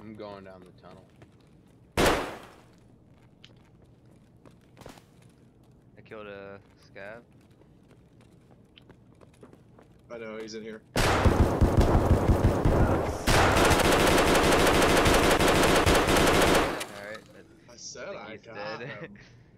I'm going down the tunnel. I killed a scab. I know, he's in here. Alright. I said I He's got dead. him.